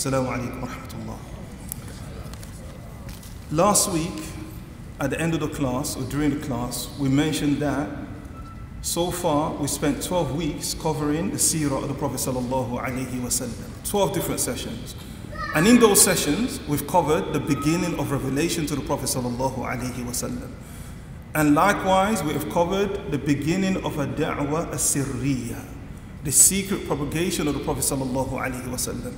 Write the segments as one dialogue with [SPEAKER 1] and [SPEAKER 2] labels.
[SPEAKER 1] Assalamu alaikum wa rahmatullah. Last week, at the end of the class, or during the class, we mentioned that so far we spent 12 weeks covering the Seerah of the Prophet sallallahu alaihi wasallam. 12 different sessions. And in those sessions, we've covered the beginning of revelation to the Prophet sallallahu alaihi wasallam. And likewise, we have covered the beginning of a da'wah as-sirriya, the secret propagation of the Prophet sallallahu alaihi wasallam.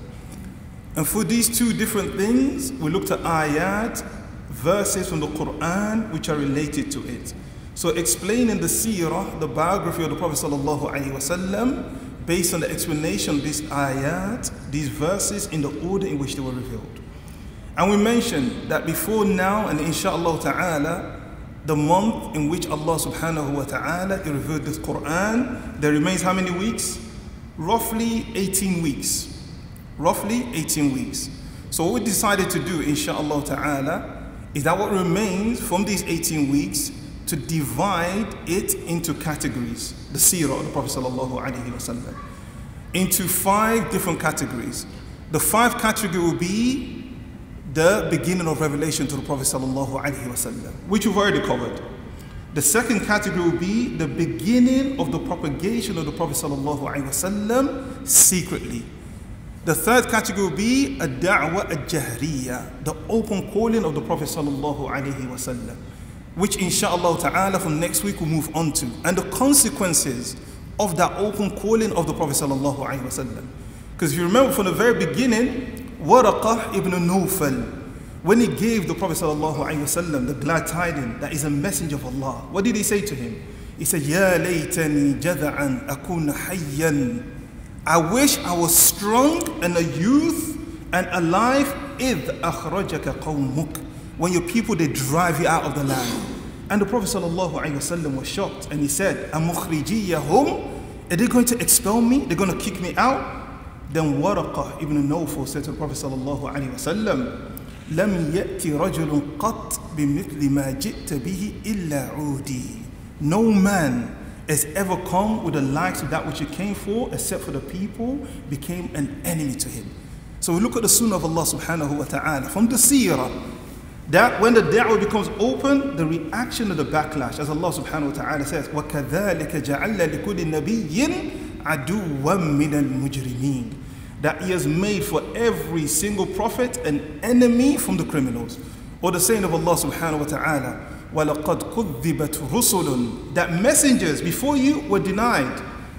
[SPEAKER 1] And for these two different things, we looked at ayat, verses from the Qur'an which are related to it. So explaining the seerah, the biography of the Prophet sallallahu alaihi wasallam, based on the explanation of these ayat, these verses in the order in which they were revealed. And we mentioned that before now, and inshallah ta'ala, the month in which Allah subhanahu wa ta'ala revealed this Qur'an, there remains how many weeks? Roughly 18 weeks. Roughly 18 weeks. So what we decided to do, inshallah ta'ala, is that what remains from these 18 weeks to divide it into categories, the seerah of the Prophet sallallahu alaihi wasallam, into 5 different categories. The 5 categories will be the beginning of revelation to the Prophet sallallahu alaihi wasallam, which we've already covered. The second category will be the beginning of the propagation of the Prophet sallallahu alaihi wasallam secretly. The third category will be a da'wah al-jahriyah, the open calling of the Prophet sallallahu alaihi wasallam, which inshallah ta'ala from next week we'll move on to, and the consequences of that open calling of the Prophet sallallahu alaihi wasallam. Because if you remember from the very beginning, Waraqah ibn Nawfal, when he gave the Prophet sallallahu alaihi wasallam the glad tidings that is a messenger of Allah, what did he say to him? He said, Ya laytani jada'an akuna hayyan. I wish I was strong and a youth and alive إِذْ أَخْرَجَكَ قَوْمُكَ, when your people, they drive you out of the land. And the Prophet ﷺ was shocked, and he said, أَمُخْرِجِيَّهُمْ, are they going to expel me? They're going to kick me out? Then Waraqah ibn Nawfal said to the Prophet ﷺ, لَمْ يَأْتِ رَجُلٌ قَطْ بِمِثْلِ مَا جِئْتَ بِهِ إِلَّا عُودِي. No man has ever come with the likes of that which he came for, except for the people became an enemy to him. So we look at the sunnah of Allah subhanahu wa ta'ala from the seerah, that when the da'wah becomes open, the reaction of the backlash, as Allah subhanahu wa ta'ala says, وَكَذَلِكَ جَعَلَّ لِكُلِّ نَبِيٍّ عَدُوًّا مِّنَ الْمُجْرِمِينَ, that he has made for every single prophet an enemy from the criminals. Or the saying of Allah subhanahu wa ta'ala, وَلَقَدْ كُذِّبَتْ رُسُلٌ, that messengers before you were denied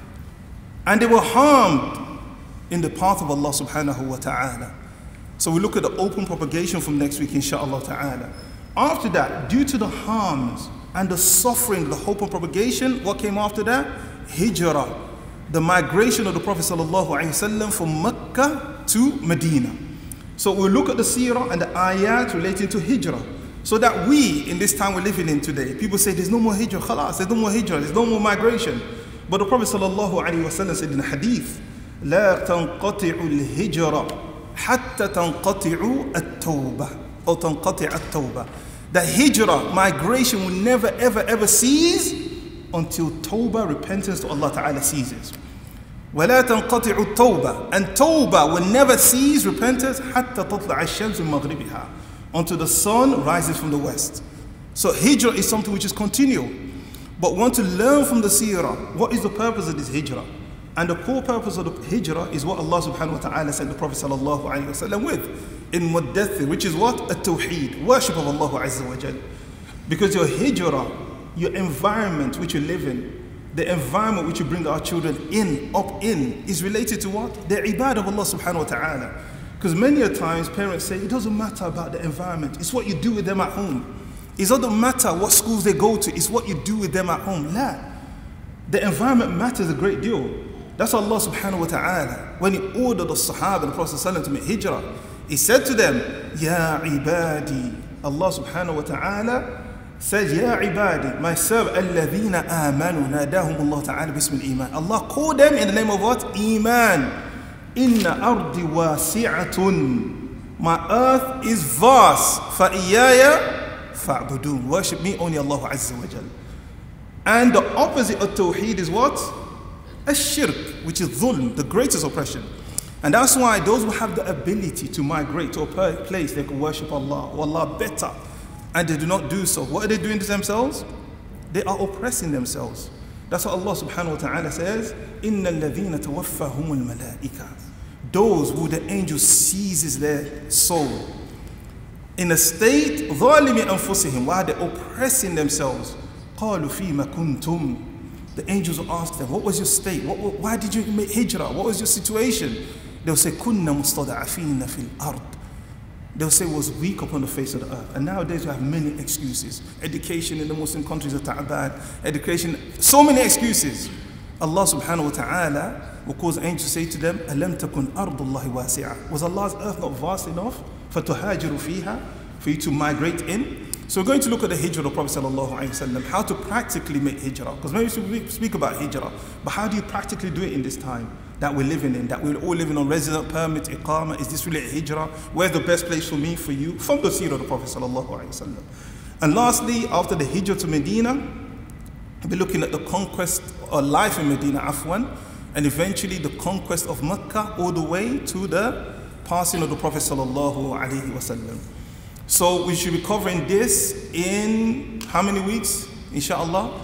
[SPEAKER 1] and they were harmed in the path of Allah subhanahu wa ta'ala. So we look at the open propagation from next week, inshallah ta'ala. After that, due to the harms and the suffering of the open propagation, what came after that? Hijrah, the migration of the Prophet sallallahu alaihi wasallam from Mecca to Medina. So we'll look at the seerah and the ayat relating to hijrah, so that we, in this time we're living in today, people say there's no more hijrah, khalas, there's no more hijrah, there's no more migration. But the Prophet sallallahu alaihi wasallam said in the hadith, لا تنقطع الهجرة حتى تنقطع التوبة أو تنقطع التوبة. That hijrah, migration, will never ever cease until tawbah, repentance to Allah Ta'ala, ceases. ولا تنقطع التوبة, and tawbah will never cease, repentance, حتى تطلع الشمس من مغربها, until the sun rises from the west. So hijrah is something which is continual. But want to learn from the seerah, what is the purpose of this hijrah? And the core purpose of the hijrah is what Allah subhanahu wa ta'ala sent the Prophet sallallahu alaihi wasallam with, in Muddathir, which is what? At-Tawheed, worship of Allah azza wa jal. Because your hijrah, your environment which you live in, the environment which you bring our children in, up in, is related to what? The ibadah of Allah subhanahu wa ta'ala. Because many a times parents say, it doesn't matter about the environment, it's what you do with them at home. It doesn't matter what schools they go to, it's what you do with them at home. La. The environment matters a great deal. That's Allah subhanahu wa ta'ala, when he ordered the Sahaba and the Prophet ﷺ to make hijrah, he said to them, Ya ibadi. Allah subhanahu wa ta'ala said, Ya ibadi, my serve, alladhina amanu, nadahum Allah ta'ala bismil iman. Allah called them in the name of what? Iman. Inna ardi wasi'atun, my earth is vast, fa'iyaya fa'budun, worship me only Allah azza wa jal. And the opposite of tawheed is what? Ash-shirk, which is dhulm, the greatest oppression. And that's why those who have the ability to migrate to a place they can worship Allah, or Allah better, and they do not do so, what are they doing to themselves? They are oppressing themselves. That's what Allah subhanahu wa ta'ala says, إِنَّ الَّذِينَ تَوَفَّهُمُ الْمَلَائِكَةِ. Those who the angel seizes their soul in a state ظَالِمِ أَنفُسِهِمْ, while they're oppressing themselves. قَالُوا فِيمَ كُنْتُمْ. The angels will ask them, what was your state? Why did you make hijrah? What was your situation? They'll say, كُنَّ مُسْتَضَعَفِينَ فِي الْأَرْضِ. They'll say, was weak upon the face of the earth. And nowadays we have many excuses. Education in the Muslim countries are ta'bad. Education, so many excuses. Allah subhanahu wa ta'ala will cause angels to say to them, أَلَمْ تَكُنْ أَرْضُ اللَّهِ وَاسِعَةً. Was Allah's earth not vast enough فَتُهَاجِرُ فِيهَا, for you to migrate in? So we're going to look at the hijrah of the Prophet sallallahu alaihi wasallam, how to practically make hijrah. Because maybe we speak about hijrah, but how do you practically do it in this time that we're living in, that we're all living on resident permit, iqama? Is this really a hijrah? Where's the best place for me, for you? From the seerah of the Prophet sallallahu alaihi wasallam. And lastly, after the hijrah to Medina, we'll be looking at the conquest or life in Medina, afwan, and eventually the conquest of Mecca all the way to the passing of the Prophet sallallahu alaihi wasallam. So we should be covering this in how many weeks? Inshallah?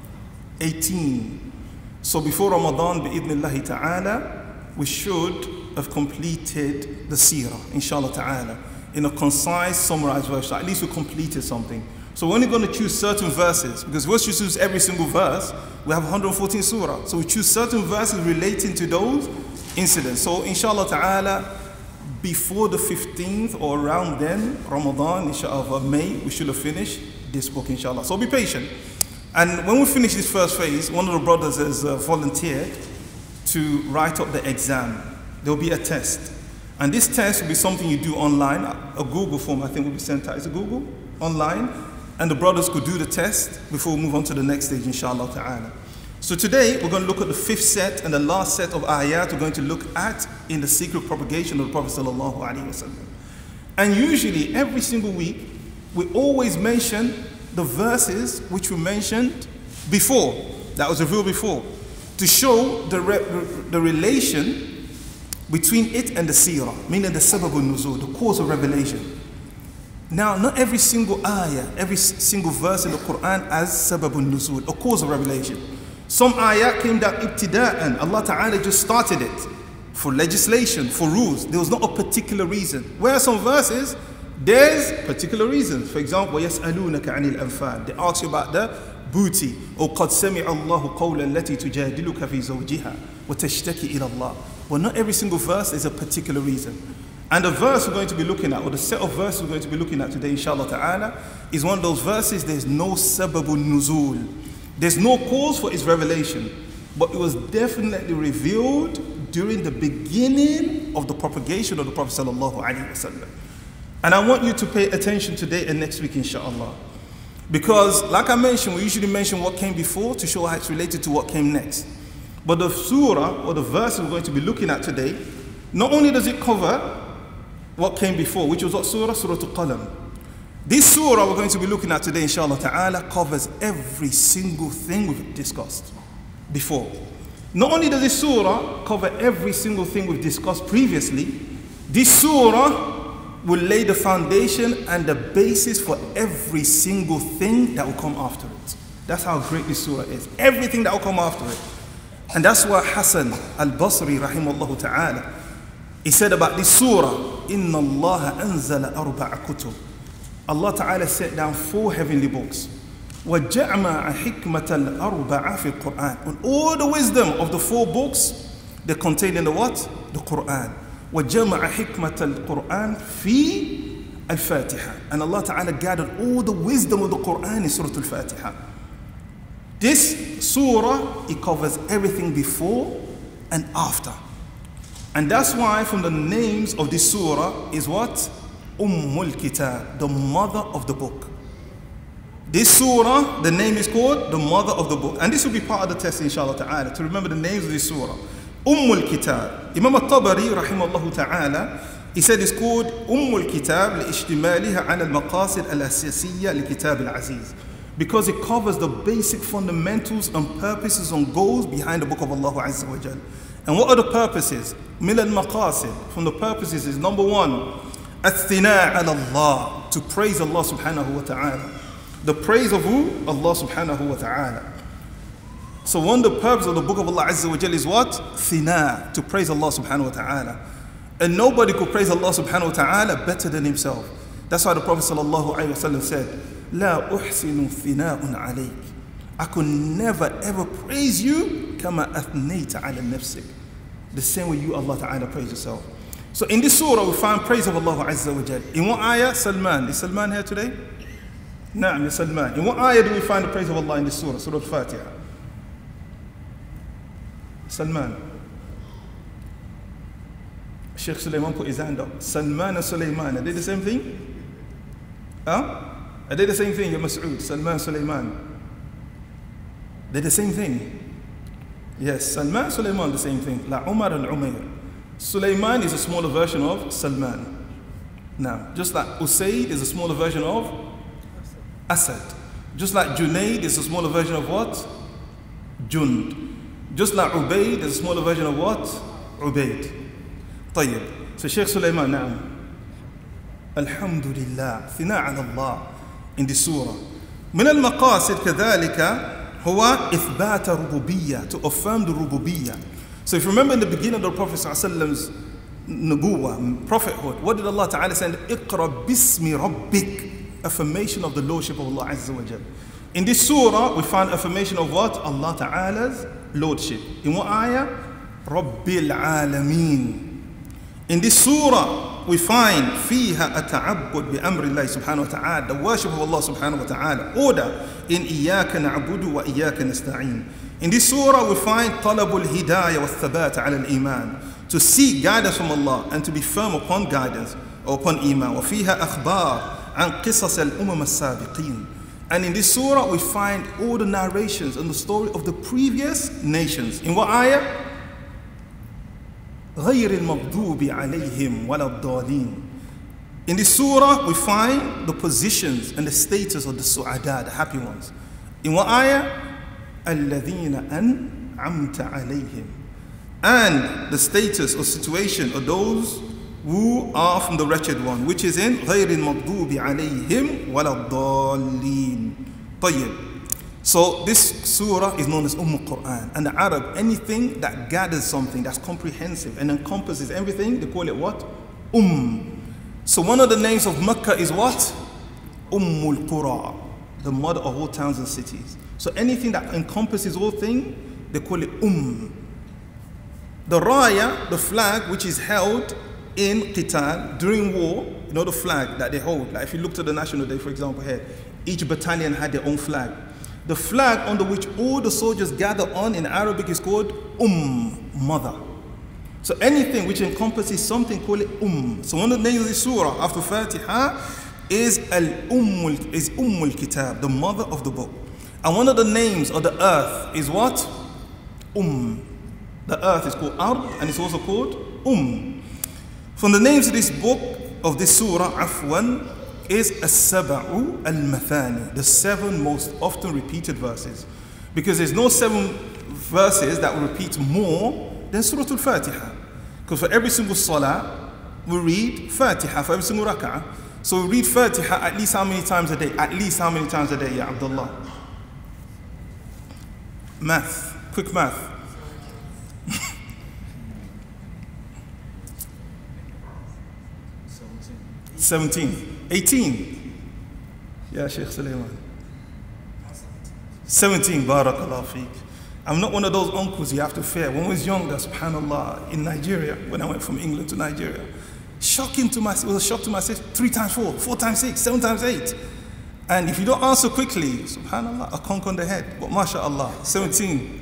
[SPEAKER 1] 18. So before Ramadan, bi'idhnillahi ta'ala, we should have completed the seerah, inshallah ta'ala, in a concise, summarized version. At least we completed something. So we're only going to choose certain verses, because once you choose every single verse, we have 114 surah. So we choose certain verses relating to those incidents. So inshallah ta'ala, before the 15th or around then, Ramadan, inshallah, May, we should have finished this book, inshallah. So be patient. And when we finish this first phase, one of the brothers has volunteered to write up the exam. There will be a test. And this test will be something you do online. A Google form, I think, will be sent out. Is it Google? Online. And the brothers could do the test before we move on to the next stage, inshallah ta'ala. So today, we're going to look at the fifth set and the last set of ayat we're going to look at in the secret propagation of the Prophet sallallahu alaihi wasallam. And usually, every single week, we always mention the verses which we mentioned before, that was revealed before, to show the relation between it and the seerah, meaning the sababun nuzul, the cause of revelation. Now, not every single ayah, every single verse in the Qur'an has sababun nuzul, a cause of revelation. Some ayah came down ibtida'an, Allah Ta'ala just started it for legislation, for rules. There was not a particular reason. Where some verses, there's particular reasons. For example, يَسْأَلُونَكَ عَنِ الْأَنْفَالِ. They ask you about the booty. Or قَدْ سَمِعَ اللَّهُ قَوْلًا الَّتِي تُجَادِلُكَ فِي زَوْجِهَا وَتَشْتَكِي إِلَى اللَّهِ. But not every single verse is a particular reason. And the verse we're going to be looking at, or the set of verses we're going to be looking at today, inshallah ta'ala, is one of those verses, there's no sababun nuzul. There's no cause for its revelation. But it was definitely revealed during the beginning of the propagation of the Prophet sallallahu alaihi wasallam. And I want you to pay attention today and next week, inshallah. Because, like I mentioned, we usually mention what came before to show how it's related to what came next. But the surah, or the verse we're going to be looking at today, not only does it cover what came before, which was what surah? Surah Al-Qalam. This surah we're going to be looking at today, inshallah ta'ala, covers every single thing we've discussed before. Not only does this surah cover every single thing we've discussed previously, this surah will lay the foundation and the basis for every single thing that will come after it. That's how great this surah is. Everything that will come after it. And that's why Hassan al-Basri, rahimahullah ta'ala, he said about this surah, إِنَّ اللَّهَ أَنزَلَ أَرْبَعَ كُتُبٍ. Allah Ta'ala set down 4 heavenly books. وَجَعْمَعَ حِكْمَةَ الْأَرْبَعَ فِي الْقُرْآنِ. And all the wisdom of the 4 books, they're contained in the what? The Qur'an. وَجَمَعَ حِكْمَةَ الْقُرْآنِ فِي الْفَاتِحَةِ. And Allah Ta'ala gathered all the wisdom of the Qur'an in Surah Al-Fatiha. This surah, it covers everything before and after. And that's why from the names of this surah is what? Ummul Kitab, the mother of the book. This surah, the name is called the mother of the book. And this will be part of the test, inshallah ta'ala, to remember the names of this surah. Ummul Kitab. Imam al-Tabari, rahimahullah ta'ala, he said it's called Ummul Kitab li'ishtimaliha ala al-maqasid al-asasiyya li-kitab al-aziz. Because it covers the basic fundamentals and purposes and goals behind the book of Allah Azza wa Jal. And what are the purposes? Min al-maqasid. From the purposes is number one, الثناء على الله, to praise Allah subhanahu wa ta'ala. The praise of who? Allah subhanahu wa ta'ala. So one of the purposes of the book of Allah Azza wa Jal is what? Thina, to praise Allah subhanahu wa ta'ala. And nobody could praise Allah subhanahu wa ta'ala better than himself. That's why the Prophet sallallahu alayhi wa sallam said, لا أحسن ثناء عليك. I could never ever praise you كما أثنيت على نفسك. The same way you, Allah ta'ala, praise yourself. So in this surah we find praise of Allah Azza wa Jal. In what ayah? Salman. Is Salman here today? Naam, ya Salman. In what ayah do we find the praise of Allah in this surah? Surah Al-Fatiha. Salman. Sheikh Sulaiman put his hand up. Salman and Sulaiman, are they the same thing? Huh? Are they the same thing, ya Mas'ud? Salman, Sulaiman. They're the same thing. Yes, Salman and Sulaiman, the same thing. La Umar and Umair. Sulaiman is a smaller version of Salman. Now, just like Usaid is a smaller version of Asad. Just like Junaid is a smaller version of what? Jund. Just like Ubaid is a smaller version of what? Ubaid. طيب. So Sheikh Sulaiman, نعم. Alhamdulillah. Thina ala Allah. In this surah. من المقاصد كذلك هو إثبات ربوبية, to affirm the rububiyyah. So if you remember in the beginning of the Prophet ﷺ's nubuwah, prophethood, what did Allah Ta'ala say? Iqra bismi rabbik, affirmation of the lordship of Allah Azza wa Jal. In this surah, we find affirmation of what? Allah Ta'ala's lordship. In what ayah? Rabbil Alameen. In this surah, we find فيها التعبد بأمر الله سبحانه وتعالى, the worship of Allah subhanahu wa ta'ala, order in إياك نعبد وإياك نستعين. In this surah, we find طلب الهداية والثبات على الإيمان, to seek guidance from Allah and to be firm upon guidance or upon iman. وفيها أخبار عن قصص الأمم السابقين. And in this surah, we find all the narrations and the story of the previous nations. In what ayah? غير المغضوب عليهم ولا الضالين. In this surah, we find the positions and the status of the su'ada, the happy ones. In what ayah? الذين أنعمت عليهم. And the status or situation of those who are from the wretched one, which is in غير المغضوب عليهم ولا الضالين. طيب. So this surah is known as Qur'an. And the Arab, anything that gathers something that's comprehensive and encompasses everything, they call it what? So one of the names of Mecca is what? Qura, the mother of all towns and cities. So anything that encompasses all things, they call it The raya, the flag which is held in qital during war, you know the flag that they hold. Like if you look to the National Day, for example, here, each battalion had their own flag. The flag under which all the soldiers gather on in Arabic is called mother. So anything which encompasses something, call it So one of the names of the surah after Fatiha is Ummul Kitab, the mother of the book. And one of the names of the earth is what? The earth is called Ard and it's also called From the names of this book, of this surah, Afwan, is as-sab'u al-mathani, the 7 most often repeated verses. Because there's no 7 verses that will repeat more than Surah Al-Fatiha. Because for every single salah, we read Fatiha for every single rak'ah. So we read Fatiha at least how many times a day? At least how many times a day, ya Abdullah? Math, quick math. 17. 18. Yeah, Sheikh Sulaiman. 17. Barakallah feek. I'm not one of those uncles you have to fear. When I was younger, subhanallah, in Nigeria, when I went from England to Nigeria, it was a shock to myself. 3 times 4, 4 times 6, 7 times 8. And if you don't answer quickly, subhanallah, a conk on the head. But mashallah, 17.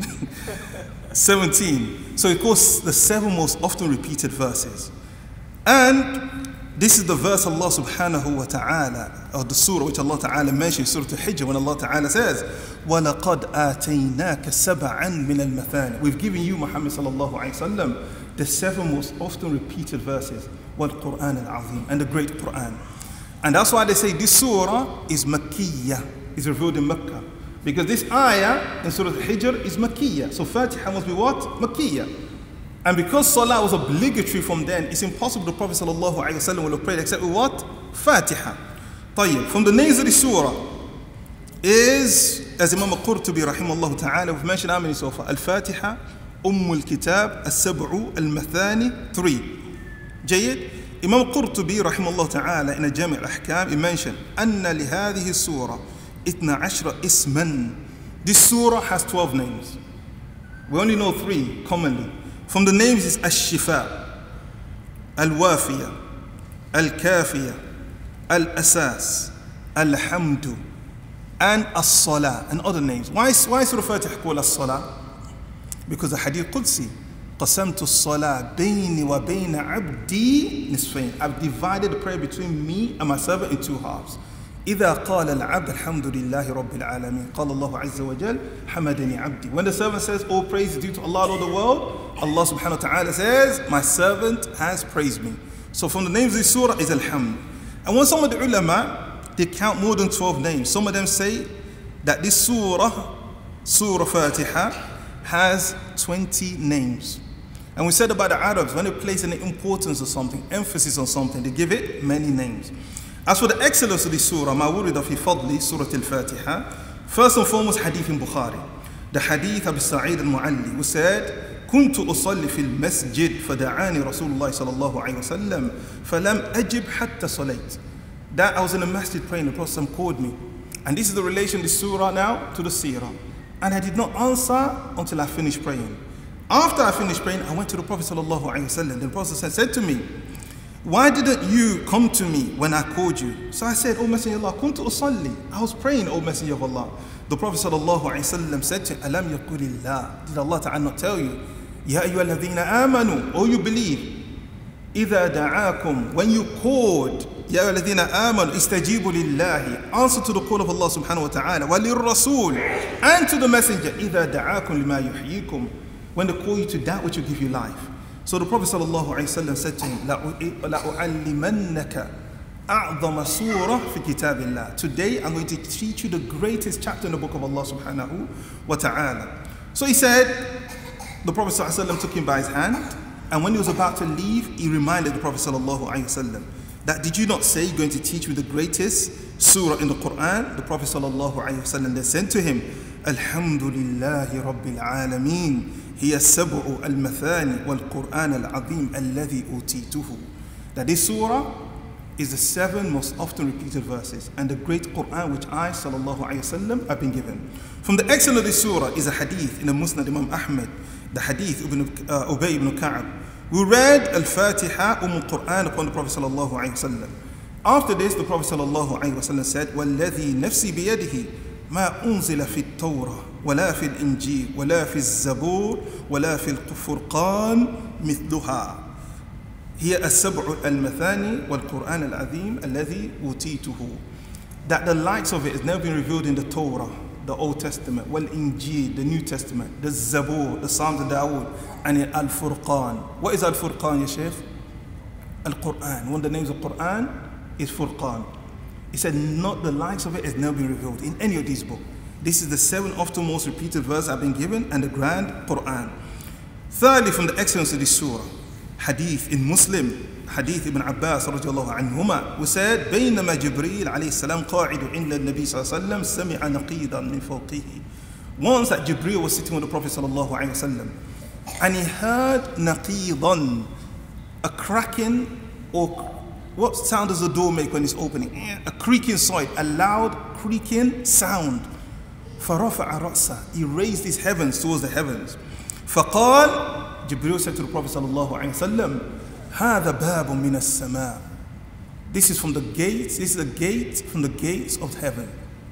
[SPEAKER 1] 17. So it goes the 7 most often repeated verses. And this is the verse Allah subhanahu wa ta'ala, or the surah which Allah ta'ala mentions, Surah Al-Hijr, when Allah ta'ala says, وَلَقَدْ آتَيْنَاكَ سَبْعًا مِنَ الْمَثَانِ. We've given you, Muhammad sallallahu alayhi wa sallam, the 7 most often repeated verses, وَالْقُرْآنَ الْعَظِيمِ, and the great Qur'an. And that's why they say this surah is Makkiyah, is revealed in Mecca. Because this ayah in Surah Al-Hijr is Makkiyah. So Fatiha must be what? Makkiyah. And because salah was obligatory from then, it's impossible the Prophet ﷺ will have prayed except with what? Fatiha. طيب. From the names of the surah is, as Imam al-Qurtubi rahimahullah ta'ala, we've mentioned how many so far? Al-Fatiha, Al-Kitab, Al-Sab'u, Al-Mathani, 3. جيد. Imam al-Qurtubi rahimahullah ta'ala in a Jami' al-Ahkam, he mentioned أن لهذه السورة 12 اسما. This surah has 12 names. We only know 3 commonly. From the names is Ash-Shifa, Al-Wafiya, Al-Kafiya, Al-Asas, Al-Hamdu, and As-Salah, and other names. Why is Surah Fatiha called As-Salah? Because the Hadith Qudsi, قَسَمْتُ الصَّلَاةِ بَيْنِي وَبَيْنَ عَبْدِي نِصْفَيْنِ. I've divided the prayer between me and my servant in 2 halves. إذا قال العبد الحمد لله رب العالمين قال الله عز وجل حمدني عبدي. When the servant says, all praise is due to Allah, Lord of the world, Allah subhanahu wa ta'ala says, my servant has praised me. So from the names of this surah is Al-Hamd. And when some of the ulama, they count more than 12 names. Some of them say that this surah, Surah Fatiha, has 20 names. And we said about the Arabs, when they place any importance or something, emphasis on something, they give it many names. As for the excellence of this surah, ma wurida fi fadli Surah Al-Fatiha, first and foremost, hadith in Bukhari. The hadith of Sa'id al-Mu'alli, who said, كنت أصلي في المسجد فدعاني رسول الله صلى الله عليه وسلم فلم أجب حتى صليت. That I was in a masjid praying, the Prophet called me. And this is the relation of the surah now to the seerah. And I did not answer until I finished praying. After I finished praying, I went to the Prophet sallallahu alaihi wasallam. The Prophet said to me, why didn't you come to me when I called you? So I said, O Messenger of Allah, kuntu usalli. I was praying, O Messenger of Allah. The Prophet sallallahu alaihi wasallam said to him, Alam yaqulillah. Did Allah Ta'ala not tell you? Ya ayyuhalladhina amanu. Oh, you believe. Idha da'akum. When you called, Ya ayyuhalladhina amanu. Istajibu lillahi. Answer to the call of Allah subhanahu wa ta'ala. Walir rasul. And to the messenger. Idha da'akum lima yuhyikum. When they call you to that which will give you life. So the Prophet ﷺ said to him, لَأُعَلِّمَنَّكَ أَعْظَمَ سُورَةٍ فِي كِتَابِ اللَّهِ. Today I'm going to teach you the greatest chapter in the book of Allah subhanahu wa ta'ala. So he said, the Prophet ﷺ took him by his hand, and when he was about to leave, he reminded the Prophet ﷺ that, did you not say you're going to teach me the greatest surah in the Qur'an? The Prophet ﷺ then said to him, Alhamdulillahi Rabbil Alameen. هي السبع المثاني والقرآن العظيم الذي أوتيته. That this surah is the 7 most often repeated verses and the great Qur'an which I sallallahu alayhi wasallam have been given. From the excellence of this surah is a hadith in the Musnad Imam Ahmed, the hadith of Ubay ibn Ka'ab. We read Al-Fatiha Qur'an upon the Prophet sallallahu alayhi wasallam. After this, the Prophet sallallahu alayhi wasallam said, وَالَّذِي نَفْسِي بِيَدِهِ ما أنزل في التوراة ولا في الإنجيل ولا في الزبور ولا في الفرقان مثلها هي السبع المثاني والقرآن العظيم الذي أوتيته. That the likes of it has never been revealed in the Torah, the Old Testament, والإنجيل, the New Testament, the Zabur, the Psalms of Dawood, and in Al-Furqan. What is Al-Furqan, ya Shaykh? Al-Quran. One of the names of Quran is Furqan. He said, not the likes of it has never been revealed in any of these books. This is the 7 often most repeated verse I've been given and the grand Quran. Thirdly, from the excellence of this surah, hadith in Muslim, hadith Ibn Abbas radiallahu anhuma, who said, بينما جبريل عليه السلام قاعد عند النبي صلى الله عليه وسلم سمع نقيضا من فوقه. Once that Jibreel was sitting with the Prophet sallallahu alaihi wasallam, and he heard naqidan, a cracking, or what sound does the door make when it's opening? A creaking sound, a loud creaking sound. فَرَفَعَ رَأْسَهُ. He raised his heavens towards the heavens. فَقَالَ. Jibreel said to the Prophet sallallahu alaihi wasallam, هَذَا بَابٌ مِنَ السَّمَاءِ. This is from the gates. This is a gate from the gates of heaven.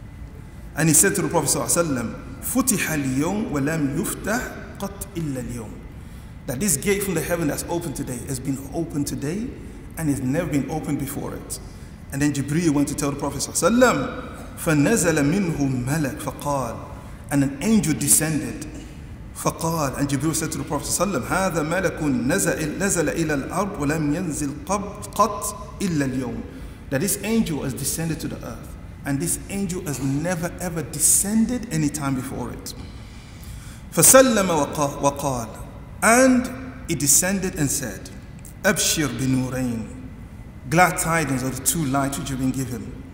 [SPEAKER 1] And he said to the Prophet sallallahu alaihi wasallam, فُتِحَ الْيَوْمِ وَلَمْ يُفْتَحْ قَطْ إِلَّا الْيَوْمِ. That this gate from the heaven that's open today has been opened today and it's never been opened before it. And then Jibreel went to tell the Prophet ﷺ, فَنَزَلَ مِنْهُ مَلَكٌ فَقَالَ. And an angel descended. فَقَالَ. And Jibreel said to the Prophet ﷺ, هَذَا مَلَكٌ نَزَلَ إِلَى الْأَرْضِ وَلَمْ يَنزِلْ قَطْ إِلَّا الْيَوْمِ. That this angel has descended to the earth. And this angel has never ever descended any time before it. فَسَلَّمَ وَقَالَ. And it descended and said, Abshir binurain, glad tidings of the two lights which you've been given.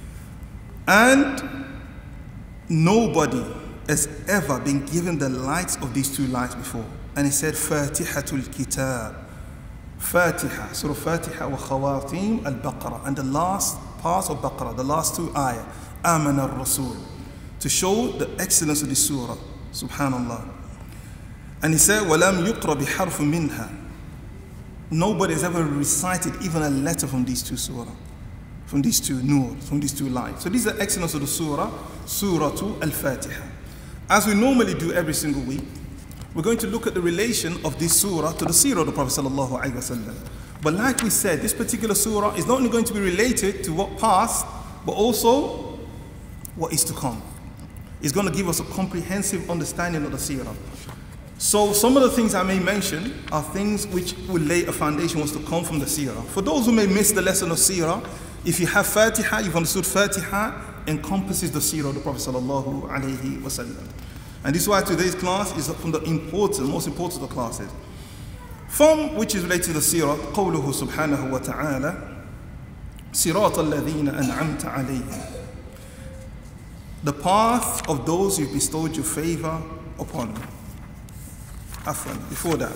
[SPEAKER 1] And nobody has ever been given the lights of these two lights before. And he said, Fatihatul Kitab. Fatiha, Surah Fatiha wa Khawatim al-Baqarah. And the last part of Baqarah, the last two ayah, Amana al-Rasul. To show the excellence of this surah. Subhanallah. And he said, وَلَمْ يُقْرَ بِحَرْفٍ مِّنْهَا. Nobody has ever recited even a letter from these two surah, from these two nur, from these two lights. So this is the excellence of the surah, Surah Al-Fatiha. As we normally do every single week, we're going to look at the relation of this surah to the seerah of the Prophet sallallahu alaihi wasallam. But like we said, this particular surah is not only going to be related to what passed, but also what is to come. It's going to give us a comprehensive understanding of the seerah. So some of the things I may mention are things which will lay a foundation what's to come from the seerah. For those who may miss the lesson of seerah, if you have Fatiha, you've understood Fatiha encompasses the seerah of the Prophet sallallahu alaihi wasallam. And this is why today's class is from the most important of the classes. From which is related to the seerah, قوله سبحانه وتعالى صراط الذين أنعمت عليهم. The path of those you've bestowed your favor upon. Afwan, before that.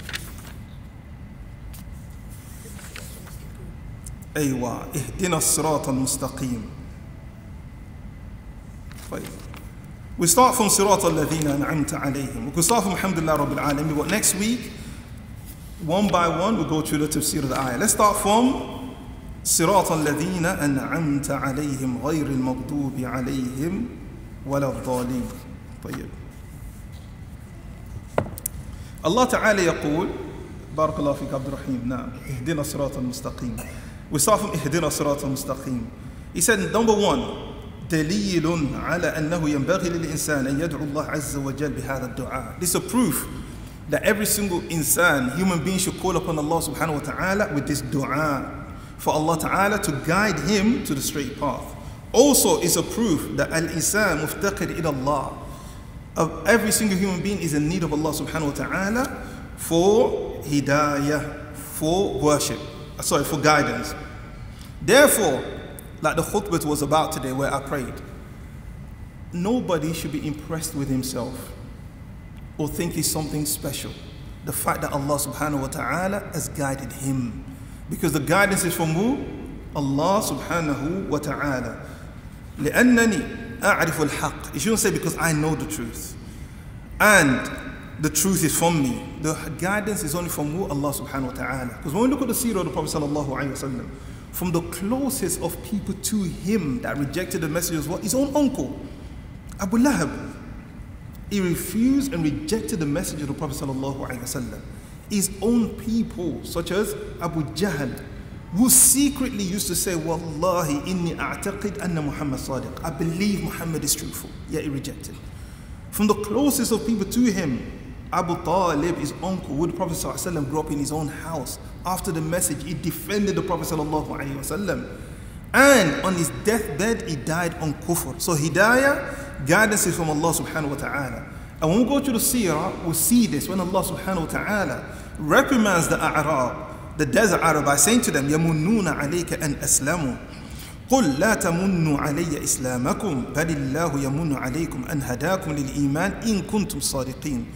[SPEAKER 1] Aywa, ihdina as-sirat al-mustaqim. We start from sirat al-ladhina an'amta alayhim. We can start from alhamdulillah rabbil alamin. But next week, one by one, we'll go through the tafseer of the ayah. Let's start from sirat al-ladhina an'amta alayhim ghayr al-maghdubi alayhim wala ad-dhalin. طيب. Allah Ta'ala يقول بارك الله فيك عبد الرحيم نعم اهدنا الصراط المستقيم. We start from اهدنا الصراط المستقيم. He said, number one, دليل على أنه ينبغي للإنسان أن يدعو الله عز وجل بهذا الدعاء. This is a proof that every single insan, human being, should call upon Allah subhanahu wa ta'ala with this dua for Allah Ta'ala to guide him to the straight path. Also, it's a proof that al-insan muftaqir ila Allah. Of every single human being is in need of Allah subhanahu wa ta'ala for hidayah, for worship, for guidance. Therefore, like the khutbah was about today where I prayed, nobody should be impressed with himself or think he's something special. The fact that Allah subhanahu wa ta'ala has guided him. Because the guidance is from who? Allah subhanahu wa ta'ala. لأنني أعرف الحق. You shouldn't say because I know the truth. And the truth is from me. The guidance is only from who? Allah subhanahu wa ta'ala. Because when we look at the seerah of the Prophet sallallahu alaihi wasallam, from the closest of people to him that rejected the message was what? His own uncle, Abu Lahab. He refused and rejected the message of the Prophet sallallahu alaihi wasallam. His own people, such as Abu Jahl, who secretly used to say, Wallahi inni a'taqid anna Muhammad sadiq. I believe Muhammad is truthful. Yet he rejected. From the closest of people to him, Abu Talib, his uncle, who the Prophet ﷺ grew up in his own house. After the message, he defended the Prophet ﷺ. And on his deathbed, he died on kufr. So hidayah, guidance is from Allah subhanahu wa ta'ala. And when we go to the seerah, we'll see this when Allah subhanahu wa ta'ala reprimands the A'rab, the desert Arab, by saying to them, يَمُنُّونَ عَلَيْكَ أَنْ أَسْلَمُوا قُلْ لَا تَمُنُّوا عَلَيَّ إِسْلَامَكُمْ بَلِ اللَّهُ يَمُنُّ عَلَيْكُمْ أَنْ هَدَاكُمْ لِلْإِيمَانِ إِن كُنْتُمْ صَادِقِينَ.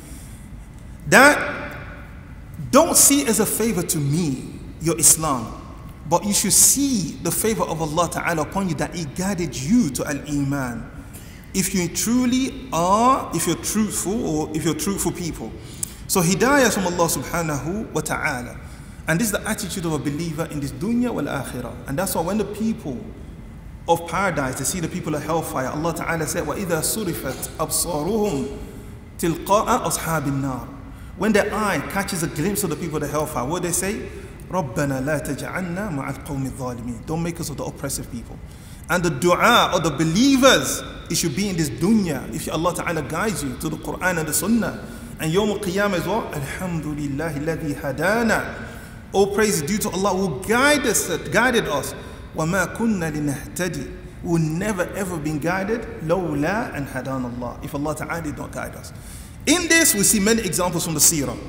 [SPEAKER 1] That don't see as a favor to me, your Islam, but you should see the favor of Allah Ta'ala upon you, that He guided you to Al-Iman. If you truly are, if you're truthful, or if you're truthful people. So hidayah from Allah Subhanahu wa Ta'ala. And this is the attitude of a believer in this dunya wal akhirah. And that's why when the people of paradise, they see the people of hellfire, Allah Ta'ala said, وَإِذَا صُرِفَتْ أَبْصَارُهُمْ تِلْقَاءَ أَصْحَابِ النَّارِ. When their eye catches a glimpse of the people of the hellfire, what do they say? رَبَّنَا لَا تَجْعَلْنَا مَعَ الْقَوْمِ الظَّالِمِينَ. Don't make us of the oppressive people. And the dua of the believers, it should be in this dunya. If Allah Ta'ala guides you to the Qur'an and the Sunnah. And Yawm al-Qiyamah as well, Alhamdulillah alladhi hadana. All praise is due to Allah who guided us. وَمَا كُنَّا لِنَهْتَدِي. We will never ever been guided. لَوْلَا أَنْ هَدَانَ اللَّهِ. If Allah Ta'ala did not guide us. In this, we see many examples from the seerah.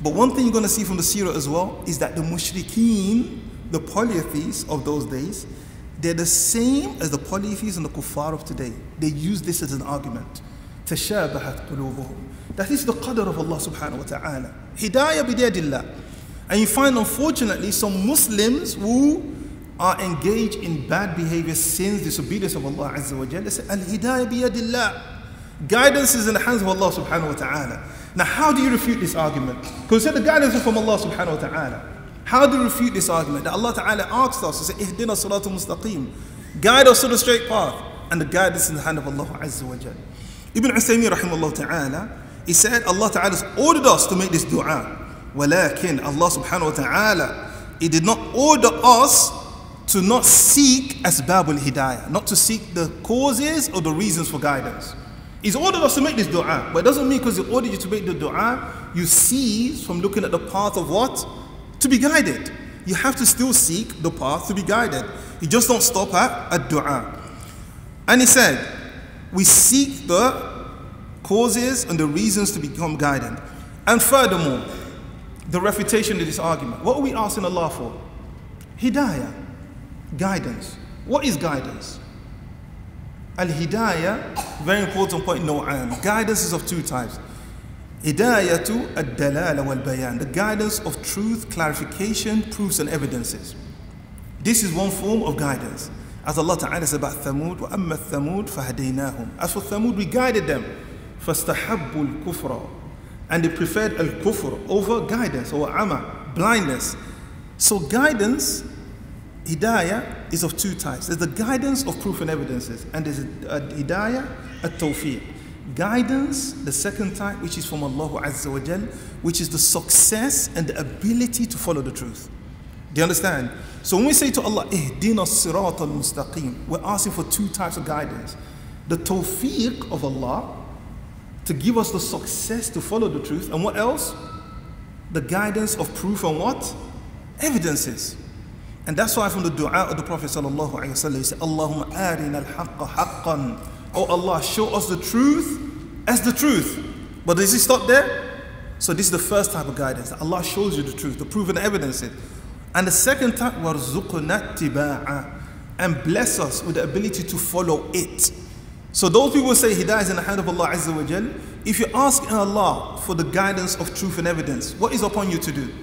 [SPEAKER 1] But one thing you're going to see from the seerah as well is that the mushrikeen, the polytheists of those days, they're the same as the polytheists and the kuffar of today. They use this as an argument. تَشَابَهَتْ قُلُوبُهُم. That is the qadr of Allah subhanahu wa ta'ala. Hidayah biyadillah. And you find, unfortunately, some Muslims who are engaged in bad behavior, sins, disobedience of Allah Azza wa Jalla, they say, Al-Hidayah biyadillah. Guidance is in the hands of Allah subhanahu wa ta'ala. Now, how do you refute this argument? Because you said the guidance is from Allah subhanahu wa ta'ala. How do you refute this argument? That Allah ta'ala asked us to say, Ihdina salatul mustaqim. Guide us to the straight path. And the guidance is in the hand of Allah Azza wa Jalla. Ibn Uthaymeen rahimahullah ta'ala, he said Allah ta'ala has ordered us to make this dua. Walakin Allah subhanahu wa ta'ala, He did not order us to not seek asbabul hidayah, not to seek the causes or the reasons for guidance. He's ordered us to make this dua, but it doesn't mean because He ordered you to make the dua, you cease from looking at the path of what? To be guided. You have to still seek the path to be guided. You just don't stop at dua. And he said, we seek the causes and the reasons to become guided. And furthermore, the refutation of this argument. What are we asking Allah for? Hidayah, guidance. What is guidance? Al-hidayah, very important point, naw'an. Guidance is of two types. Hidayatu ad-dalala wal-bayan, the guidance of truth, clarification, proofs and evidences. This is one form of guidance. As Allah Ta'ala says about Thamud, وَأَمَّا الثَّمُودُ فَهَدَيْنَاهُمْ. As for Thamud, we guided them. فَاسْتَحَبُّوا الْكُفْرَ. And they preferred al-kufr over guidance, or ama, blindness. So guidance, hidayah, is of two types. There's the guidance of proof and evidences, and there's a hidayah, at-tawfiq. Guidance, the second type, which is from Allah Azza wa Jal, which is the success and the ability to follow the truth. Do you understand? So when we say to Allah, Ihdina as-sirat al-mustaqim, we're asking for two types of guidance. The tawfiq of Allah, to give us the success to follow the truth. And what else? The guidance of proof and what? Evidences. And that's why from the dua of the Prophet sallallahu alaihi wasallam, he said, Allahumma arina al-haqqa haqqan. Oh Allah, show us the truth as the truth. But does it stop there? So this is the first type of guidance, that Allah shows you the truth, the proof and the evidences. And the second type, warzuqna ittiba'a, and bless us with the ability to follow it. So those people say hidayah is in the hand of Allah Azza wa Jal. If you ask Allah for the guidance of truth and evidence, what is upon you to do?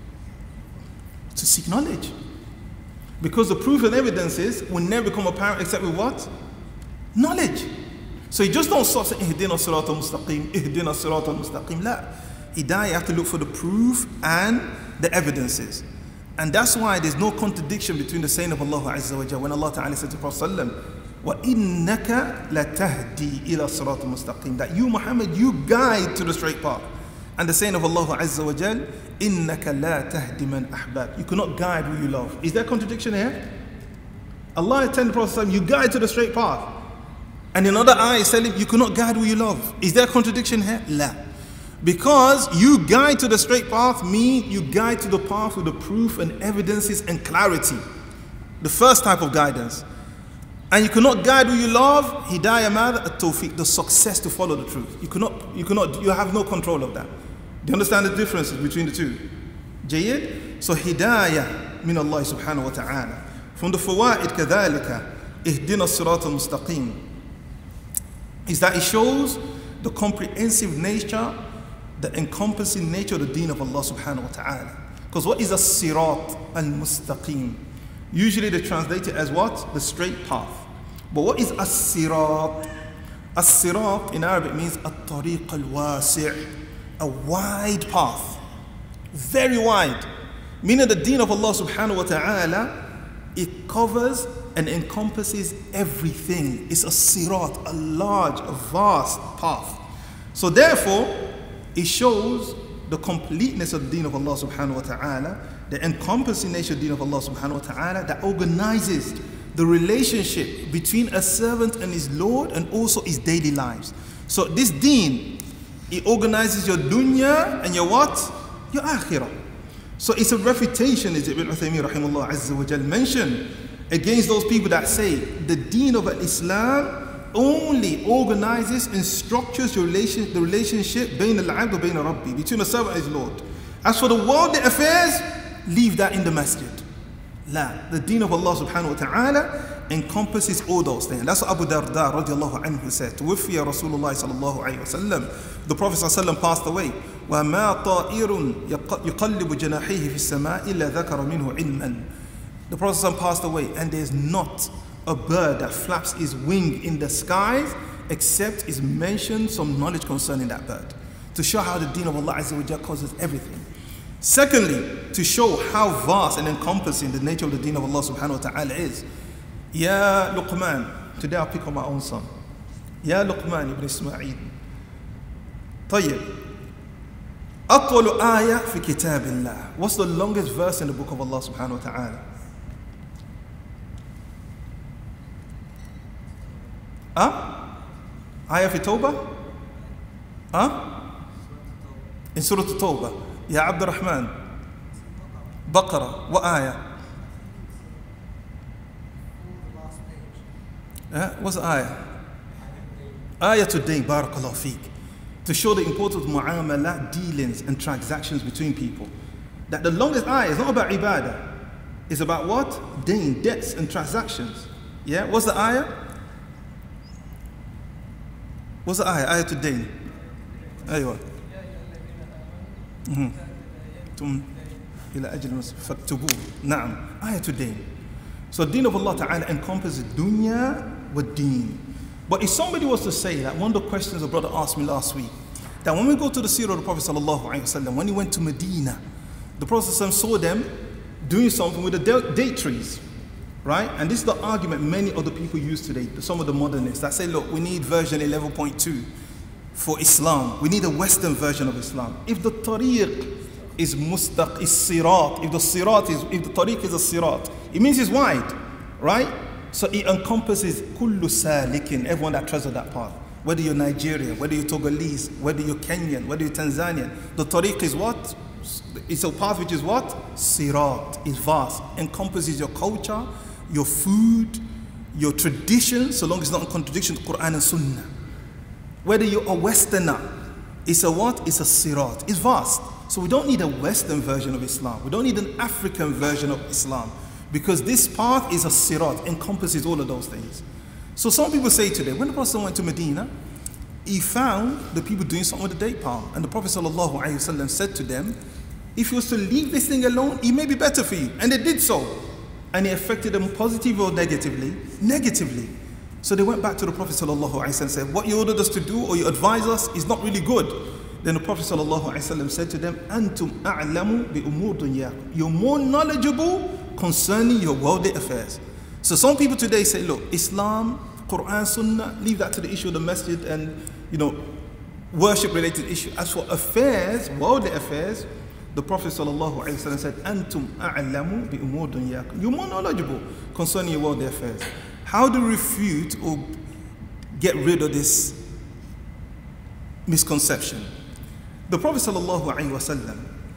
[SPEAKER 1] To seek knowledge. Because the proof and evidences will never become apparent except with what? Knowledge. So you just don't stop saying Ihdina as-sirat al-mustaqim, Ihdina as-sirat al-mustaqim. La. Hidayah, you have to look for the proof and the evidences. And that's why there's no contradiction between the saying of Allah Azza wa Jalla when Allah Ta'ala said to Prophet Sallallahu وَإِنَّكَ لَتَهْدِي إِلَى الصِّرَاطِ الْمُسْتَقِيمِ, that you, Muhammad, you guide to the straight path. And the saying of Allah Azza wa Jal, إِنَّكَ لَا تَهْدِ مَنْ أَحْبَبْ, you cannot guide who you love. Is there contradiction here? Allah telling the Prophet, you guide to the straight path. And in another ayah, he's telling you cannot guide who you love. Is there contradiction here? La. Because you guide to the straight path mean you guide to the path with the proof and evidences and clarity. The first type of guidance. And you cannot guide who you love, hidayah mad at-tawfiq, the success to follow the truth. You have no control of that. Do you understand the differences between the two? Jayyid? So hidayah min Allah subhanahu wa ta'ala. From the fawaid kadhalika, ihdina as-sirat al-mustaqim, is that it shows the comprehensive nature, the encompassing nature of the deen of Allah subhanahu wa ta'ala. Because what is as-sirat al-mustaqim? Usually they translate it as what? The straight path. But what is as-sirat? As-sirat in Arabic means at-tariq al-wasi', a wide path, very wide. Meaning the deen of Allah subhanahu wa ta'ala, it covers and encompasses everything. It's a sirat, a large, a vast path. So therefore, it shows the completeness of the deen of Allah subhanahu wa ta'ala, the encompassing nature of the deen of Allah subhanahu wa ta'ala, that organizes the relationship between a servant and his Lord and also his daily lives. So this deen, it organizes your dunya and your what? Your akhirah. So it's a refutation, as Ibn Uthaymeen rahimahullah azza wa jal mentioned, against those people that say the deen of Islam only organizes and structures the relationship between the servant and his Lord. As for the worldly affairs, leave that in the masjid. La, the deen of Allah subhanahu wa ta'ala encompasses all those things. That's what Abu Darda radiallahu anhu said. Tuwaffiya Rasulullah sallallahu alayhi wa sallam. The Prophet sallallahu alayhi wa sallam passed away. وَمَا طَائِرٌ يُقَلِّبُ جَنَاحِهِ فِي السَّمَاءِ إِلَّا ذَكَرَ مِنْهُ عِلْمًا. The Prophet sallallahu alayhi wa sallam passed away, and there's not a bird that flaps his wing in the skies except is mentioned some knowledge concerning that bird, to show how the deen of Allah Azza wa Jalla causes everything. Secondly, to show how vast and encompassing the nature of the deen of Allah subhanahu wa ta'ala is. Ya Luqman, today I'll pick on my own son. Ya Luqman ibn Ismail. طيب. أطول آية في كتاب الله. What's the longest verse in the book of Allah subhanahu wa ta'ala? Ayah fi Tawbah? In Surah Tawbah. Ya Abdul Rahman. Baqarah. What ayah? What's the ayah? Ayah today, barakallahu feek. To show the importance of mu'amalah, dealings and transactions between people. That the longest ayah is not about ibadah. It's about what? Deen, debts and transactions. Yeah, what's the ayah? What's the ayah? Ayah today. Aywa. إلى أجل فاكتبوه. نعم. آية الدين. So the deen of Allah Ta'ala encompasses dunya with deen. But if somebody was to say that, one of the questions a brother asked me last week, that when we go to the Seerah of the Prophet Sallallahu Alaihi Wasallam, when he went to Medina, the Prophet saw them doing something with the date trees, right? And this is the argument many other people use today, some of the modernists that say, look, we need version 11.2 for Islam. We need a Western version of Islam. If the tariq is sirat, if the tariq is a sirat, it means it's wide, right? So it encompasses kullu salikin, everyone that treads that path. Whether you're Nigerian, whether you're Togolese, whether you're Kenyan, whether you're Tanzanian, the tariq is what? It's a path which is what? Sirat, is vast, encompasses your culture, your food, your tradition, so long as it's not in contradiction to Qur'an and Sunnah. Whether you're a Westerner, it's a what? It's a sirat, it's vast. So we don't need a Western version of Islam. We don't need an African version of Islam. Because this path is a sirat, encompasses all of those things. So some people say today, when the Prophet went to Medina, he found the people doing something with the date palm. And the Prophet ﷺ said to them, if you was to leave this thing alone, it may be better for you. And they did so. And it affected them positively or negatively? Negatively. So they went back to the Prophet ﷺ and said, what you ordered us to do or you advise us is not really good. Then the Prophet ﷺ said to them, Antum a'lamu bi umur dunyakum. You're more knowledgeable concerning your worldly affairs. So some people today say, look, Islam, Qur'an, Sunnah, leave that to the issue of the masjid and, worship related issue. As for affairs, worldly affairs, the Prophet ﷺ said, Antum a'lamu bi umur dunyakum. You're more knowledgeable concerning your worldly affairs. How do we refute or get rid of this misconception? The Prophet ﷺ,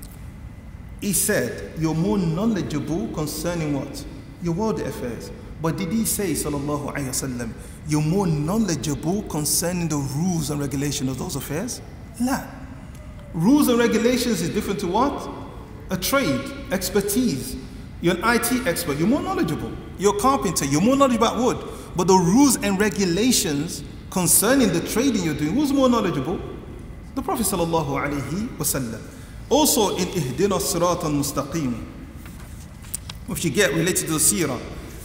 [SPEAKER 1] he said, you're more knowledgeable concerning what? Your worldly affairs. But did he say, sallallahu alayhi wasallam, you're more knowledgeable concerning the rules and regulations of those affairs? La. Rules and regulations is different to what? A trade, expertise. You're an IT expert, you're more knowledgeable. You're a carpenter, you're more knowledgeable about wood. But the rules and regulations concerning the trading you're doing, who's more knowledgeable? The Prophet sallallahu alayhi wasallam. Also in Ihdina Sirat al-Mustaqim, which you get related to the Seerah,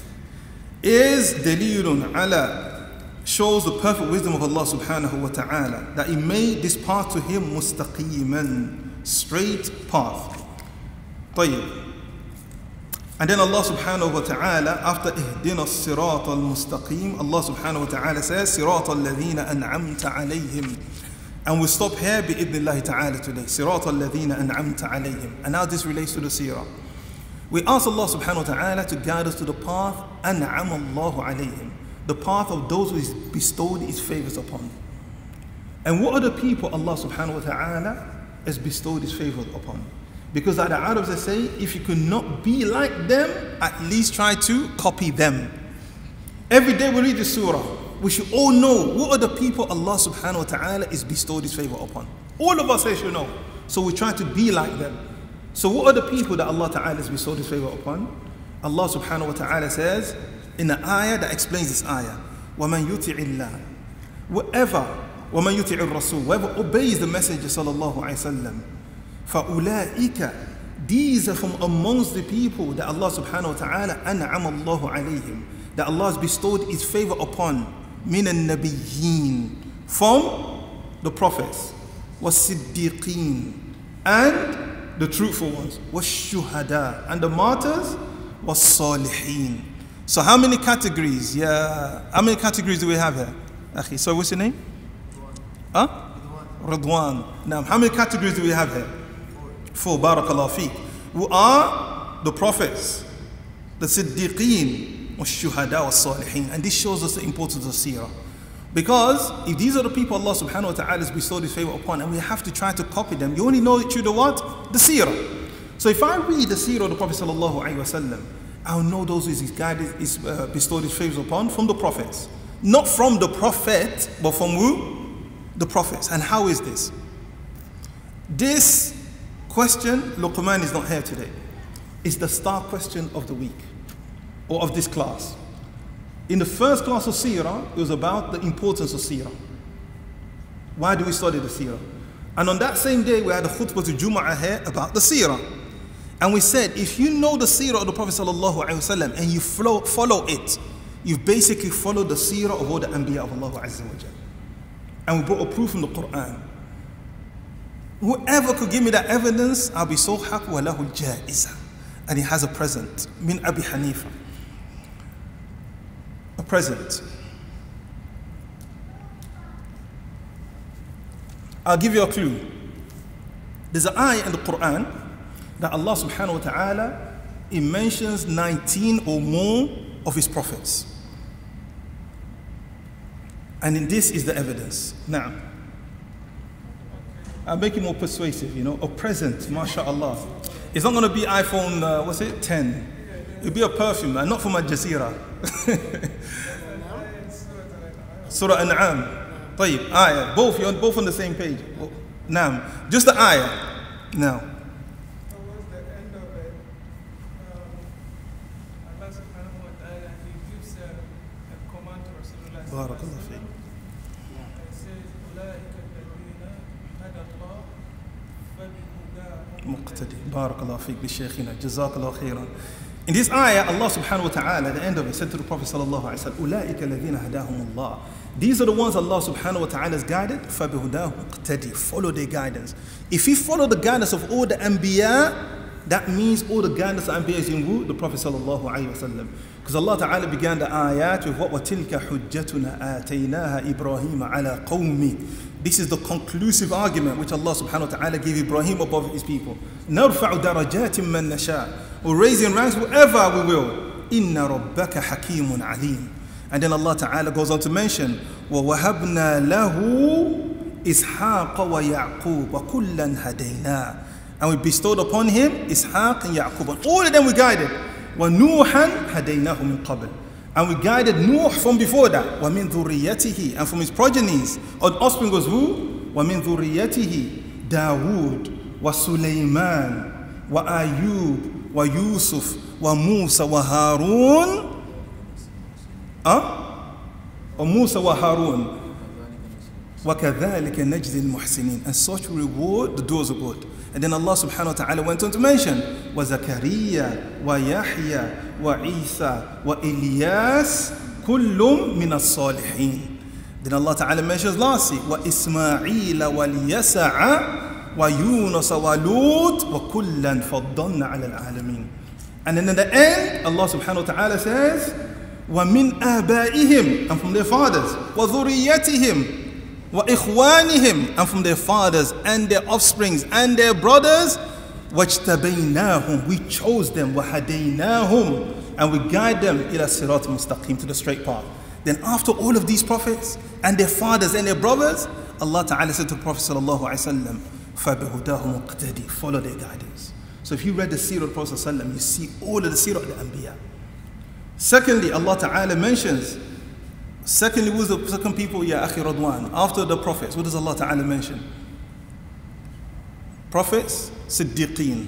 [SPEAKER 1] is dalilun ala, shows the perfect wisdom of Allah subhanahu wa ta'ala, that He made this path to Him mustaqiman, straight path. طيب. And then Allah subhanahu wa ta'ala, after Ihdina Sirat al-Mustaqim, Allah subhanahu wa ta'ala says, Sirat al-ladhina an'amta alayhim. And we'll stop here bi'idhnillahi ta'ala today. Sirat al-ladhina an'amta alayhim. And now this relates to the Seerah. We ask Allah subhanahu wa ta'ala to guide us to the path an'am Allahu alayhim, the path of those who He's bestowed His favors upon. And what are the people Allah subhanahu wa ta'ala has bestowed His favors upon? Because like the Arabs they say, if you could not be like them, at least try to copy them. Every day we read the surah, we should all know what are the people Allah subhanahu wa ta'ala is bestowed His favor upon. All of us here should know. So we try to be like them. So what are the people that Allah Ta'ala has bestowed His favor upon? Allah Subhanahu wa Ta'ala says in an ayah that explains this ayah, وَمَنْ يُطِعِ اللَّهِ, وَمَنْ يُطِعِ الرَّسُولِ, whoever obeys the Messenger sallallahu alayhi wa sallam, فَأُولَٰئِكَ, these are from amongst the people that Allah Subhanahu wa Ta'ala أَنْعَمَ اللَّهُ عَلَيْهِمْ, that Allah has bestowed His favor upon, مِنَ النَّبِيِّينَ, from the prophets, وَالصِّدِّيقِينَ, and the truthful ones, وَالشُّهَدَاء, and the martyrs, وَالصَّالِحِينَ. So how many categories? Yeah, how many categories do we have here? Akhi, so what's your name? Huh? Ridwan. Now, how many categories do we have here? 4. Barakallahu feek. Who are the prophets, the Siddiqeen, والشهداء والصالحين. And this shows us the importance of Seerah. Because if these are the people Allah Subhanahu wa Ta'ala has bestowed His favor upon, and we have to try to copy them, you only know it through the what? The Seerah. So if I read the Seerah of the Prophet sallallahu alaihi wasallam, I'll know those who His guided, bestowed His favors upon from the prophets. Not from the prophet, but from who? The prophets. And how is this? This question, Luqman is not here today, is the star question of the week, or of this class. In the first class of Seerah, it was about the importance of Seerah. Why do we study the Seerah? And on that same day, we had a khutbah to Jum'ah here about the Seerah. And we said, if you know the Seerah of the Prophet sallallahu alaihi wasallam and you follow it, you've basically followed the Seerah of all the Anbiya of Allah Azza wa Jalla. And we brought a proof from the Qur'an. Whoever could give me that evidence, I'll be so happy. wa lahu al-ja'iza. And he has a present. Min Abu Hanifah. A present. I'll give you a clue. There's an ayah in the Qur'an that Allah Subhanahu wa Ta'ala, it mentions 19 or more of His prophets. And in this is the evidence. Now, I'll make it more persuasive, you know, a present, mashallah. It's not going to be iPhone, 10. It'll be a perfume, and not from Al Jazeera. Surah An'am. طيب, ayah. You're both on the same page. Now, just the ayah. Now.
[SPEAKER 2] Towards the end of it, Allah subhanahu wa ta'ala, He gives a command to Rasulullah.
[SPEAKER 1] Barakallah feek.
[SPEAKER 2] He says, أُولَٰئِكَ الَّذِينَ هَدَى اللَّهُ فَبِهُدَاهُ
[SPEAKER 1] مقتدي. Barakallah feek bi shaykhina. Jazakallah khairan. In this ayah, Allah subhanahu wa ta'ala, at the end of it, said to the Prophet sallallahu alaihi wasallam, أُولَٰئِكَ الَّذِينَ هَدَاهُمُ اللَّهُ. These are the ones Allah subhanahu wa ta'ala has guided. فَبِهُدَاهُ مُقْتَدِي. Follow their guidance. If you follow the guidance of all the Anbiya, that means all the guidance of Anbiya is in who? The Prophet sallallahu alaihi wasallam. Because Allah ta'ala began the ayat with what? وَتِلْكَ حُجَّتُنَا آتَيْنَاهَا إِبْرَاهِيمَ عَلَىٰ قَوْمِ. This is the conclusive argument which Allah subhanahu wa ta'ala gave Ibrahim above his people. نَرْفَعُ دَرَجَاتٍ مَّن نَشَاءُ. We're raising ranks whoever we will. إِنَّ رَبَّكَ حَكِيمٌ عَلِيمٌ. And then Allah Ta'ala goes on to mention, وَوَهَبْنَا لَهُ إِسْحَاقَ وَيَعْقُوبَ وَكُلًّا هَدَيْنَا. And we bestowed upon him Ishaq and Ya'qub. And all of them we guided. وَنُوحًا هَدَيْنَاهُ مِنْ قَبْلِ. And we guided Nuh from before that. وَمِنْ ذُرِّيَّتِهِ. And from his progenies. Our offspring was who? وَمِنْ ذُرِّيَّتِهِ Dawood وَسُلَيْمَانَ وَأَيُّوبَ وَيُوسُف وَمُوسَى وَهَارُونَ. وَمُوسَى وَهَارُونَ وَكَذَلِكَ نَجْزِي الْمُحْسِنِينَ. And such reward the doers of good. And then Allah subhanahu wa ta'ala went on to mention وَزَكَرِيَّا وَيَحْيَا وَعِيسَى وَإِلْيَاسَ كُلٌّ مِّنَ الصَّالِحِينَ. Then Allah ta'ala mentions lastly وَإِسْمَاعِيلَ وَالْيَسَعَ وَيُونَسَ وَلُوطَ وَكُلًّا فَضَّلْنَا عَلَى الْعَالَمِينَ. And then in the end, Allah subhanahu wa ta'ala says وَمِنْ آبَائِهِمْ. And from their fathers. وَذُرِّيَّتِهِمْ وَإِخْوَانِهِمْ. And from their fathers and their offsprings and their brothers. وَاجْتَبَيْنَاهُمْ. We chose them. وَهَدَيْنَاهُمْ. And we guide them إِلَى الصِّرَاطِ الْمُسْتَقِيمِ, to the straight path. Then after all of these prophets and their fathers and their brothers, Allah Ta'ala said to the Prophet sallallahu alaihi wasallam, فَبِهُدَاهُ مُقْتَدِي. Follow their guidance. So if you read the Seerah of the Prophet sallallahu alaihi wasallam, you see all of the Seerah of the Anbiya. Secondly, Allah Ta'ala mentions, secondly, who's the second people? Ya Akhi Radwan. After the prophets, what does Allah Ta'ala mention? prophets, Siddiqeen.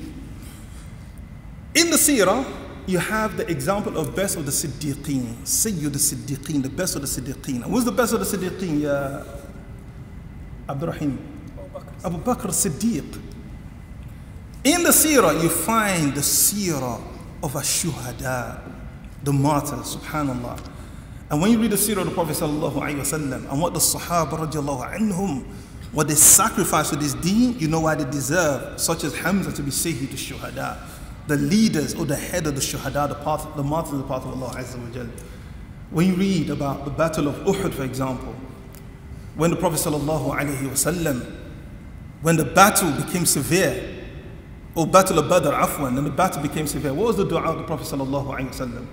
[SPEAKER 1] In the Seerah, you have the example of best of the Siddiqeen, Sayyid al-Siddiqeen, the best of the Siddiqeen. And who's the best of the Siddiqeen, ya Abdurrahim? Abu Bakr as-Siddiq. In the Seerah, you find the Seerah of Ash-Shuhada, the martyrs, subhanallah. And when you read the Seerah of the Prophet sallallahu alaihi wasallam and what the Sahaba radiallahu anhum, what they sacrificed for this deen, you know why they deserve, such as Hamza to be Sayyid al-Shuhada, the leaders or the head of the Shuhada, the martyrs of the path of Allah Azza wa Jal. When you read about the Battle of Uhud, for example, when the Prophet sallallahu alaihi wasallam, when the battle became severe, or Battle of Badr, afwan, and the battle became severe, what was the dua of the Prophet sallallahu alaihi wasallam?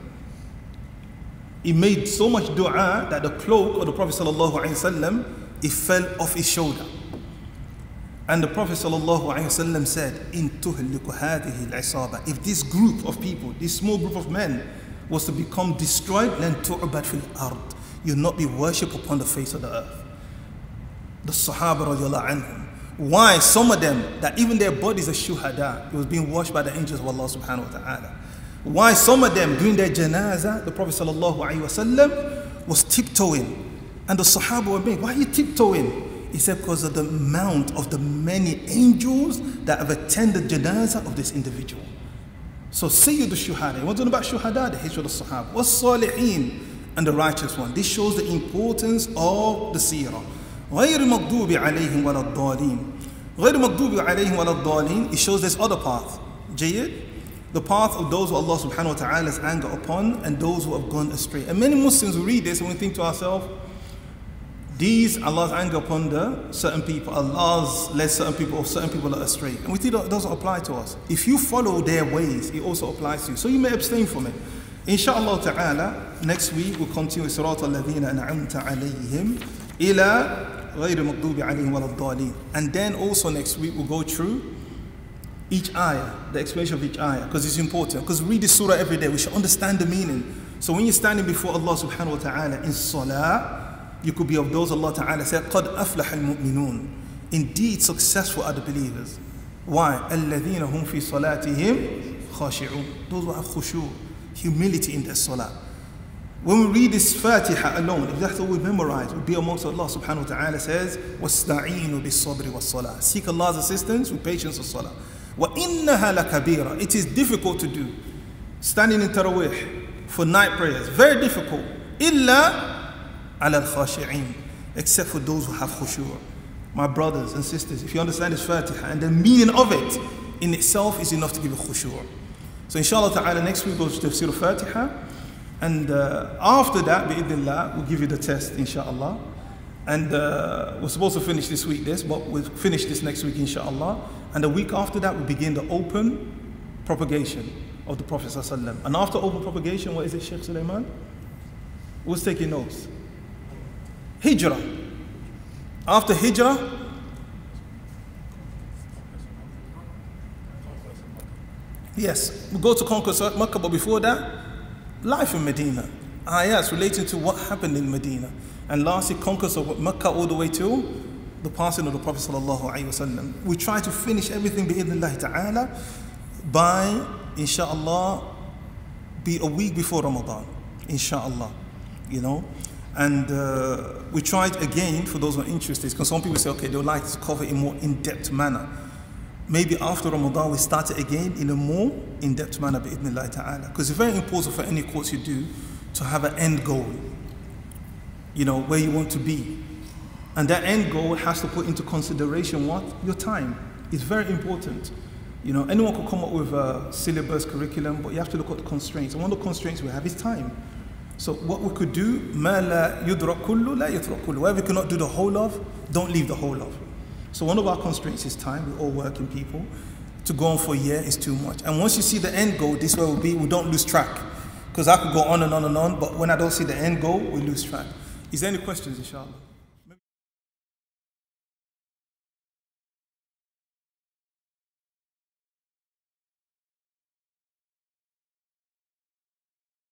[SPEAKER 1] He made so much dua that the cloak of the Prophet sallallahu alaihi wasallam, it fell off his shoulder. And the Prophet sallallahu alaihi wasallam said, "In tuhliku hadhihi al-isaba." If this group of people, this small group of men, was to become destroyed, then tu'bad fil ard, you'll not be worshipped upon the face of the earth. The Sahaba radiallahu anhum. Why some of them, that even their bodies are shuhada, it was being washed by the angels of Allah subhanahu wa ta'ala. Why some of them doing their janazah, the Prophet sallallahu alaihi wasallam was tiptoeing. And the Sahaba were being, why are you tiptoeing? He said, because of the amount of the many angels that have attended janazah of this individual. So Sayyid al-Shuhada, what's about Shuhada? The history of the Sahaba. What's Salihin? And the righteous one. This shows the importance of the Seerah. غير المغضوب عليهم ولا الضالين. غير المغضوب عليهم ولا الضالين. It shows this other path. Jayyid, the path of those who Allah subhanahu wa ta'ala's anger upon and those who have gone astray. And many Muslims will read this and we think to ourselves, these Allah's anger upon the certain people, Allah's led certain people or certain people are astray. And we think that doesn't apply to us. If you follow their ways, it also applies to you. So you may abstain from it. Inshallah ta'ala, next week we'll continue Sirat al-Ladhina an'amta alayhim ila غير المغضوب عليهم ولا الضالين. And then also next week we'll go through each ayah, the explanation of each ayah, because it's important. Because we read this surah every day, we should understand the meaning. So when you're standing before Allah subhanahu wa ta'ala in salah, you could be of those Allah ta'ala said, قَدْ أَفْلَحَ الْمُؤْمِنُونَ. Indeed successful are the believers. Why? الَّذِينَ هُمْ فِي صَلَاتِهِمْ خَاشِعُونَ. Those who have khushu', humility in their salah. When we read this Fatiha alone, if that's all we memorize, we'll be amongst Allah subhanahu wa ta'ala says, وَاسْتَعِينُوا بِالصَّبْرِ وَالصَّلَاةِ. Seek Allah's assistance with patience and salah. وَإِنَّهَا لَكَبِيرًا. It is difficult to do. Standing in Taraweeh for night prayers, very difficult. إِلَّا عَلَى الْخَاشِعِينَ. Except for those who have khushu'. My brothers and sisters, if you understand this Fatiha and the meaning of it in itself is enough to give a khushu'. So inshallah ta'ala next week we'll go to tafseer al-Fatiha. And after that, bi'idhnillah, we'll give you the test, inshallah. And we're supposed to finish this week this, but we'll finish this next week, inshallah. And the week after that, we'll begin the open propagation of the Prophet ﷺ. And after open propagation, what is it, Sheikh Sulaiman? Who's taking notes? Hijrah. After Hijrah, yes, we'll go to conquer Makkah, but before that, life in Medina, ayats relating to what happened in Medina, and lastly conquest of Mecca all the way to the passing of the Prophet sallallahu alaihi wasallam. We try to finish everything bi'idhnillah ta'ala by, inshallah, be a week before Ramadan, inshallah, you know. And we tried again, for those who are interested, because some people say, okay, they would like to cover in more in-depth manner. Maybe after Ramadan we start it again in a more in-depth manner bi'idhnillah ta'ala. Because it's very important for any course you do to have an end goal, you know, where you want to be. And that end goal has to put into consideration what? Your time. It's very important. You know, anyone could come up with a syllabus, curriculum, but you have to look at the constraints. And one of the constraints we have is time. So what we could do, مَا لَا يُدْرَكْ كُلُّ لَا يُتْرَكْ كُلُّ. Whatever we cannot do the whole of, don't leave the whole of. So one of our constraints is time. We're all working people. To go on for a year is too much. And once you see the end goal, this way will be, we don't lose track. Because I could go on and on and on, but when I don't see the end goal, we lose track. Is there any questions, inshallah?